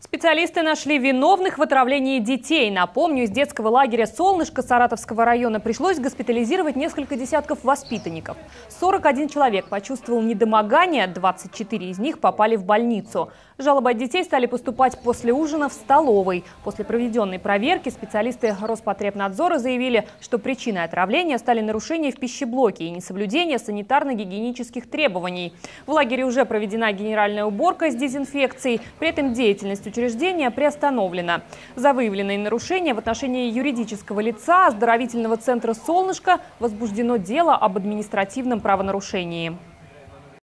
Специалисты нашли виновных в отравлении детей. Напомню, из детского лагеря «Солнышко» Саратовского района пришлось госпитализировать несколько десятков воспитанников. 41 человек почувствовал недомогание, 24 из них попали в больницу. Жалобы от детей стали поступать после ужина в столовой. После проведенной проверки специалисты Роспотребнадзора заявили, что причиной отравления стали нарушения в пищеблоке и несоблюдение санитарно-гигиенических требований. В лагере уже проведена генеральная уборка с дезинфекцией, при этом деятельность учреждения приостановлена. За выявленные нарушения в отношении юридического лица оздоровительного центра «Солнышко» возбуждено дело об административном правонарушении.